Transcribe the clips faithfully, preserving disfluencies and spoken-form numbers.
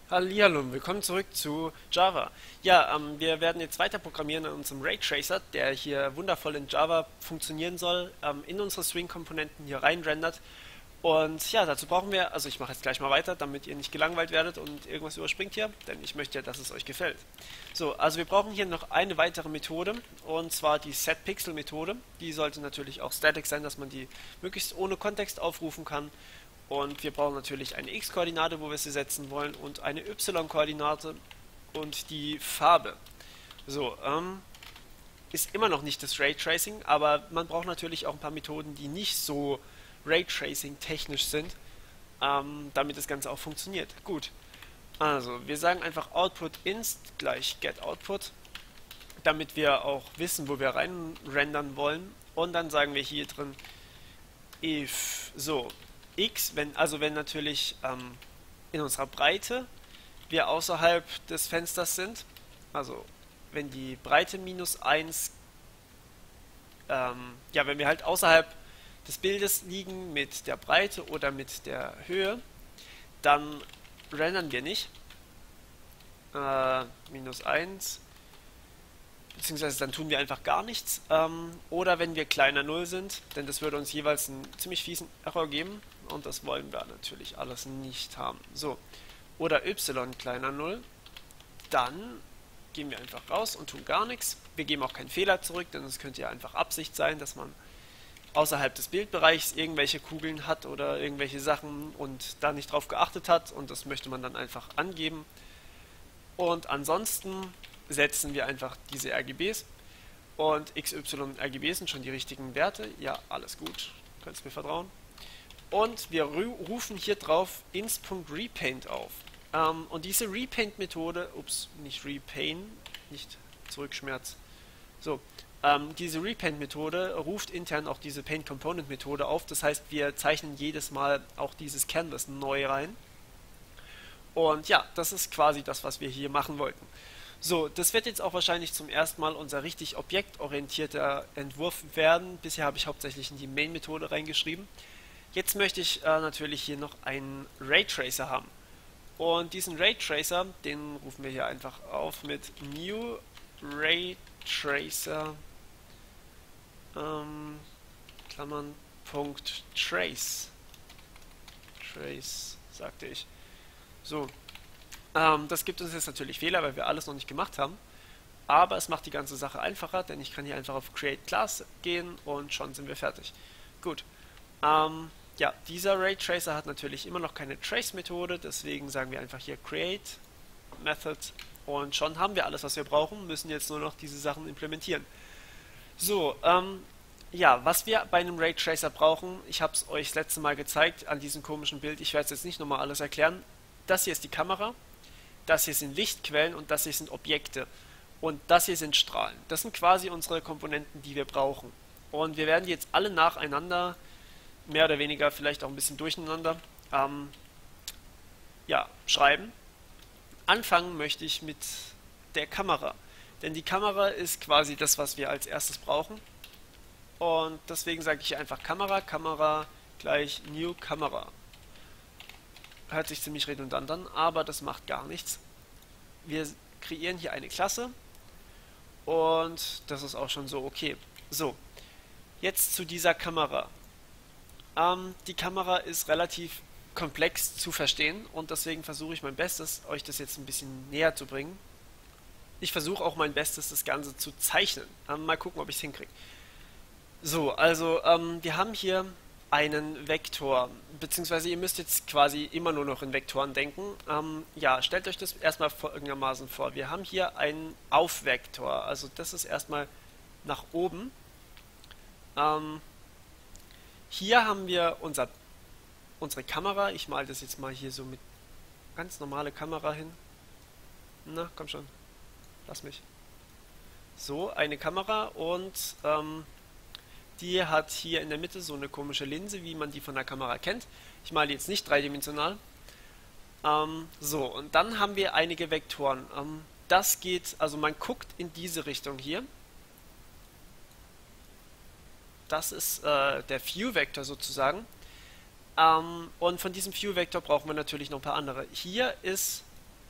Hallihallo, willkommen zurück zu Java. Ja, ähm, wir werden jetzt weiter programmieren an unserem Raytracer, der hier wundervoll in Java funktionieren soll, ähm, in unsere String-Komponenten hier reinrendert. Und ja, dazu brauchen wir, also ich mache jetzt gleich mal weiter, damit ihr nicht gelangweilt werdet und irgendwas überspringt hier, denn ich möchte ja, dass es euch gefällt. So, also wir brauchen hier noch eine weitere Methode, und zwar die setPixel-Methode. Die sollte natürlich auch static sein, dass man die möglichst ohne Kontext aufrufen kann. Und wir brauchen natürlich eine x-Koordinate, wo wir sie setzen wollen, und eine y-Koordinate und die Farbe. So, ähm, ist immer noch nicht das Raytracing, aber man braucht natürlich auch ein paar Methoden, die nicht so Raytracing technisch sind, ähm, damit das Ganze auch funktioniert. Gut, also wir sagen einfach Output inst gleich getOutput, damit wir auch wissen, wo wir rein rendern wollen. Und dann sagen wir hier drin if, so, x, wenn, also wenn natürlich ähm, in unserer Breite wir außerhalb des Fensters sind, also wenn die Breite minus eins, ähm, ja, wenn wir halt außerhalb des Bildes liegen mit der Breite oder mit der Höhe, dann rendern wir nicht. Äh, minus eins, beziehungsweise dann tun wir einfach gar nichts. Ähm, oder wenn wir kleiner null sind, denn das würde uns jeweils einen ziemlich fiesen Error geben. Und das wollen wir natürlich alles nicht haben. So, oder y kleiner null, dann gehen wir einfach raus und tun gar nichts. Wir geben auch keinen Fehler zurück, denn es könnte ja einfach Absicht sein, dass man außerhalb des Bildbereichs irgendwelche Kugeln hat oder irgendwelche Sachen und da nicht drauf geachtet hat, und das möchte man dann einfach angeben. Und ansonsten setzen wir einfach diese R G Bs, und X, Y, R G B sind schon die richtigen Werte. Ja, alles gut, könnt mir vertrauen. Und wir rufen hier drauf inst.repaint auf. Ähm, und diese Repaint-Methode, ups, nicht repaint, nicht Zurückschmerz. So, ähm, diese Repaint-Methode ruft intern auch diese Paint-Component-Methode auf. Das heißt, wir zeichnen jedes Mal auch dieses Canvas neu rein. Und ja, das ist quasi das, was wir hier machen wollten. So, das wird jetzt auch wahrscheinlich zum ersten Mal unser richtig objektorientierter Entwurf werden. Bisher habe ich hauptsächlich in die Main-Methode reingeschrieben. Jetzt möchte ich äh, natürlich hier noch einen Raytracer haben. Und diesen Raytracer, den rufen wir hier einfach auf mit new Raytracer ähm, Klammern Punkt Trace. Trace, sagte ich. So, ähm, das gibt uns jetzt natürlich Fehler, weil wir alles noch nicht gemacht haben. Aber es macht die ganze Sache einfacher, denn ich kann hier einfach auf Create Class gehen und schon sind wir fertig. Gut. Ähm, ja, dieser Raytracer hat natürlich immer noch keine Trace-Methode, deswegen sagen wir einfach hier Create Method, und schon haben wir alles, was wir brauchen, müssen jetzt nur noch diese Sachen implementieren. So, ähm, ja, was wir bei einem Raytracer brauchen, ich habe es euch das letzte Mal gezeigt an diesem komischen Bild, ich werde es jetzt nicht nochmal alles erklären. Das hier ist die Kamera, das hier sind Lichtquellen und das hier sind Objekte. Und das hier sind Strahlen. Das sind quasi unsere Komponenten, die wir brauchen. Und wir werden die jetzt alle nacheinander, mehr oder weniger, vielleicht auch ein bisschen durcheinander, ähm, ja, schreiben. Anfangen möchte ich mit der Kamera. Denn die Kamera ist quasi das, was wir als erstes brauchen. Und deswegen sage ich einfach Kamera, Kamera gleich New Kamera. Hört sich ziemlich redundant an, aber das macht gar nichts. Wir kreieren hier eine Klasse und das ist auch schon so okay. So, jetzt zu dieser Kamera. Ähm, die Kamera ist relativ komplex zu verstehen, und deswegen versuche ich mein Bestes, euch das jetzt ein bisschen näher zu bringen. Ich versuche auch mein Bestes, das Ganze zu zeichnen. Ähm, mal gucken, ob ich es hinkriege. So, also ähm, wir haben hier einen Vektor, beziehungsweise ihr müsst jetzt quasi immer nur noch in Vektoren denken. Ähm, ja, stellt euch das erstmal folgendermaßen vor. Wir haben hier einen Aufvektor, also das ist erstmal nach oben. Ähm, hier haben wir unser, unsere Kamera. Ich male das jetzt mal hier so mit ganz normale Kamera hin. Na, komm schon, lass mich. So, eine Kamera, und ähm, die hat hier in der Mitte so eine komische Linse, wie man die von der Kamera kennt. Ich male die jetzt nicht dreidimensional. Ähm, so, und dann haben wir einige Vektoren. Ähm, das geht, also man guckt in diese Richtung hier. Das ist äh, der View-Vektor sozusagen. Ähm, und von diesem View-Vektor brauchen wir natürlich noch ein paar andere. Hier ist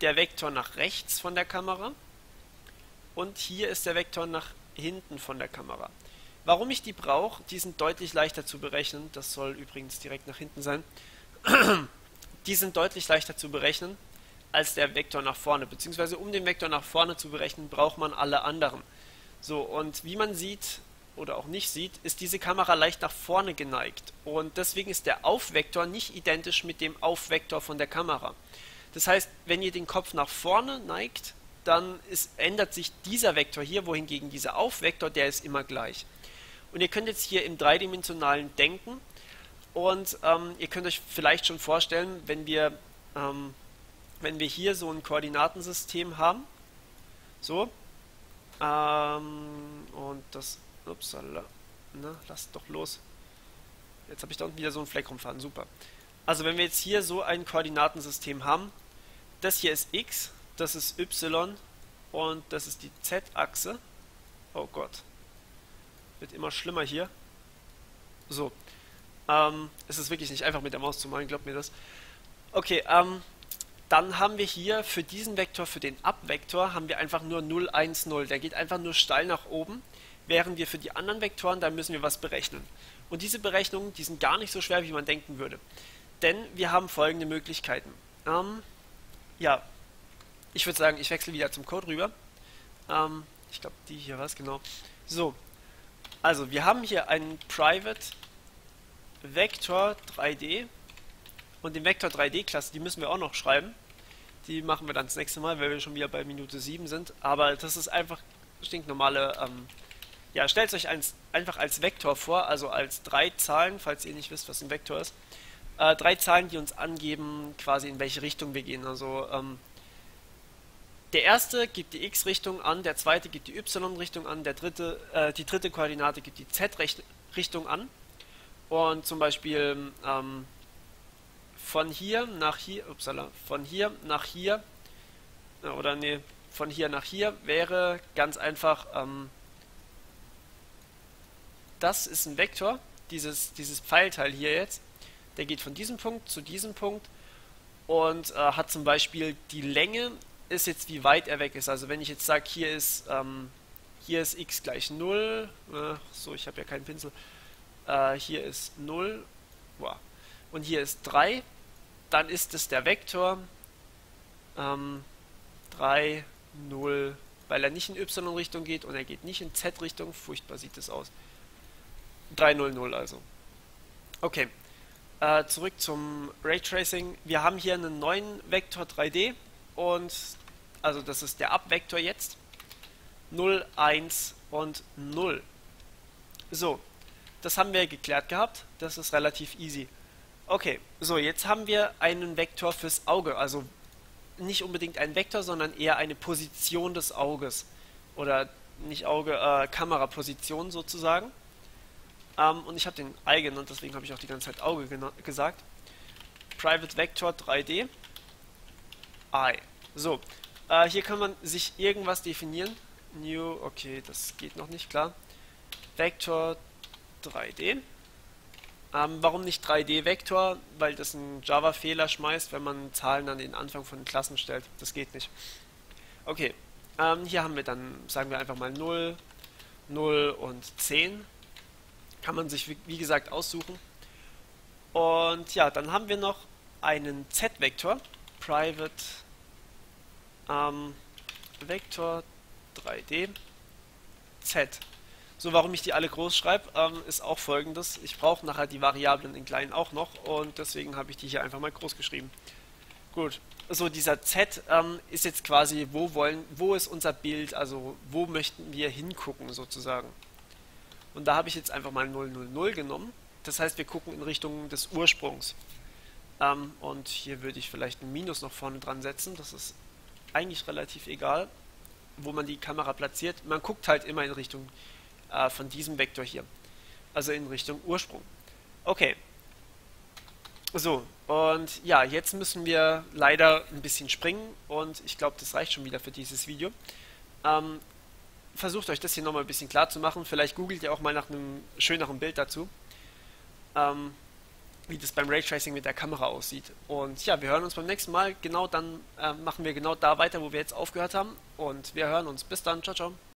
der Vektor nach rechts von der Kamera und hier ist der Vektor nach hinten von der Kamera. Warum ich die brauche, die sind deutlich leichter zu berechnen, das soll übrigens direkt nach hinten sein, die sind deutlich leichter zu berechnen als der Vektor nach vorne, beziehungsweise um den Vektor nach vorne zu berechnen, braucht man alle anderen. So, und wie man sieht oder auch nicht sieht, ist diese Kamera leicht nach vorne geneigt und deswegen ist der Aufvektor nicht identisch mit dem Aufvektor von der Kamera. Das heißt, wenn ihr den Kopf nach vorne neigt, dann ist, ändert sich dieser Vektor hier, wohingegen dieser Aufvektor, der ist immer gleich. Und ihr könnt jetzt hier im dreidimensionalen denken und ähm, ihr könnt euch vielleicht schon vorstellen, wenn wir, ähm, wenn wir hier so ein Koordinatensystem haben, so, ähm, und das, upsala, na, lasst doch los. Jetzt habe ich da unten wieder so einen Fleck rumfahren, super. Also wenn wir jetzt hier so ein Koordinatensystem haben, das hier ist x, das ist y und das ist die z-Achse. Oh Gott. Wird immer schlimmer hier. So. Ähm, es ist wirklich nicht einfach mit der Maus zu malen, glaubt mir das. Okay, ähm, dann haben wir hier für diesen Vektor, für den Abvektor, haben wir einfach nur null, eins, null. Der geht einfach nur steil nach oben, während wir für die anderen Vektoren, da müssen wir was berechnen. Und diese Berechnungen, die sind gar nicht so schwer, wie man denken würde. Denn wir haben folgende Möglichkeiten. Ähm, ja, ich würde sagen, ich wechsle wieder zum Code rüber. Ähm, ich glaube, die hier war es, genau. So, also wir haben hier einen Private Vector drei D und den Vector drei D-Klasse, die müssen wir auch noch schreiben. Die machen wir dann das nächste Mal, weil wir schon wieder bei Minute sieben sind. Aber das ist einfach stinknormale, ähm, ja, stellt euch eins, einfach als Vektor vor, also als drei Zahlen, falls ihr nicht wisst, was ein Vektor ist. Äh, drei Zahlen, die uns angeben, quasi in welche Richtung wir gehen. Also ähm, der erste gibt die x-Richtung an, der zweite gibt die y-Richtung an, der dritte, äh, die dritte Koordinate gibt die z-Richtung an. Und zum Beispiel ähm, von hier nach hier, upsala, von hier nach hier, äh, oder nee, von hier nach hier wäre ganz einfach, ähm, das ist ein Vektor, dieses, dieses Pfeilteil hier jetzt, der geht von diesem Punkt zu diesem Punkt und äh, hat zum Beispiel die Länge, ist jetzt wie weit er weg ist. Also wenn ich jetzt sage, hier ist ähm, hier ist x gleich null, äh, so, ich habe ja keinen Pinsel, äh, hier ist null, wow, und hier ist drei, dann ist es der Vektor ähm, drei, null, weil er nicht in y-Richtung geht und er geht nicht in z-Richtung, furchtbar sieht es aus. drei, null, null also. Okay, äh, zurück zum Raytracing. Wir haben hier einen neuen Vektor drei D und also das ist der Abvektor jetzt. null, eins und null. So, das haben wir geklärt gehabt. Das ist relativ easy. Okay, so jetzt haben wir einen Vektor fürs Auge. Also nicht unbedingt ein Vektor, sondern eher eine Position des Auges. Oder nicht Auge, äh, Kameraposition sozusagen. Ähm, und ich habe den Eye genannt, deswegen habe ich auch die ganze Zeit Auge gesagt. Private Vector drei D. Eye. So, äh, hier kann man sich irgendwas definieren. New, okay, das geht noch nicht, klar. Vector drei D. Ähm, warum nicht drei D-Vektor? Weil das einen Java-Fehler schmeißt, wenn man Zahlen an den Anfang von den Klassen stellt. Das geht nicht. Okay, ähm, hier haben wir dann, sagen wir einfach mal null, null und zehn. Kann man sich, wie gesagt, aussuchen. Und ja, dann haben wir noch einen Z-Vektor. Private ähm, Vektor drei D Z. So, warum ich die alle groß schreibe, ähm, ist auch folgendes. Ich brauche nachher die Variablen in klein auch noch und deswegen habe ich die hier einfach mal groß geschrieben. Gut, so dieser Z ähm, ist jetzt quasi, wo wollen, wo ist unser Bild, also wo möchten wir hingucken sozusagen. Und da habe ich jetzt einfach mal null, null, null genommen. Das heißt, wir gucken in Richtung des Ursprungs. Ähm, und hier würde ich vielleicht ein Minus noch vorne dran setzen. Das ist eigentlich relativ egal, wo man die Kamera platziert. Man guckt halt immer in Richtung äh, von diesem Vektor hier. Also in Richtung Ursprung. Okay. So, und ja, jetzt müssen wir leider ein bisschen springen. Und ich glaube, das reicht schon wieder für dieses Video. Ähm, versucht euch das hier nochmal ein bisschen klar zu machen. Vielleicht googelt ihr auch mal nach einem schöneren Bild dazu. Ähm, wie das beim Raytracing mit der Kamera aussieht. Und ja, wir hören uns beim nächsten Mal. Genau dann äh, machen wir genau da weiter, wo wir jetzt aufgehört haben. Und wir hören uns. Bis dann. Ciao, ciao.